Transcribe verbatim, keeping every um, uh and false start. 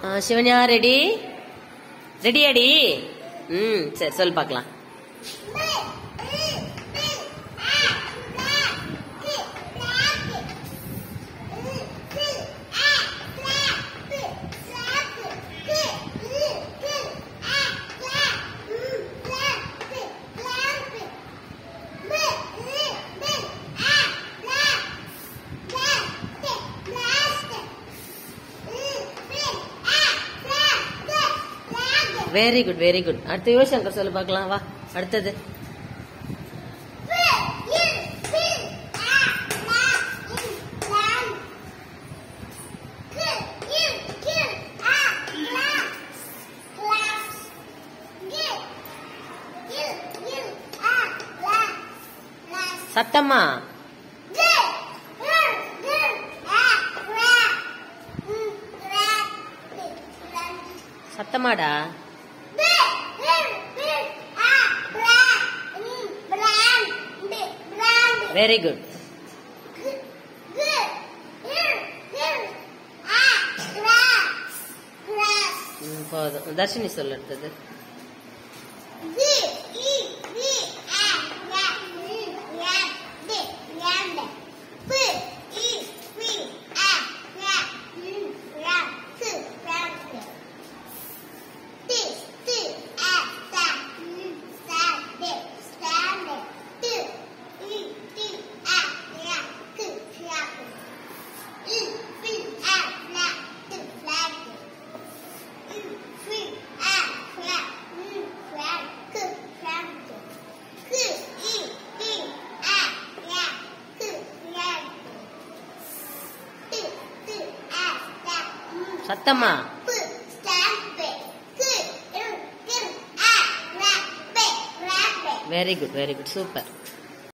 Shivanya ready ரெடியாடி? ம் சரி சொல் பார்க்கலாம். Very good very good. அடுத்து யுவசங்கர் சொல்லு பார்க்கலாம். வா அடுத்தது. சத்தம்மா சத்தமாடா. Very good. போதும். தர்ஷினி சொல்ல அடுத்தது. சத்தம்மா. Very good very good super.